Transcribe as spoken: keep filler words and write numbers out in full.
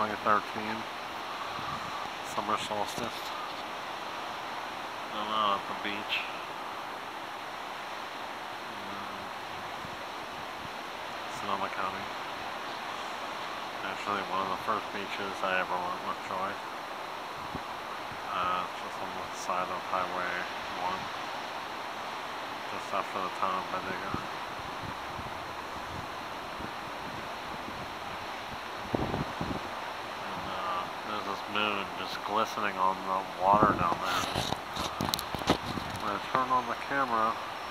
twenty thirteen. Summer solstice. I'm out at the beach. Sonoma County. Actually, one of the first beaches I ever went with Joy. Uh, just on the side of Highway one. Just after the town of Bendigo. And uh, there's this moon just glistening on the water down there. When I turn on the camera,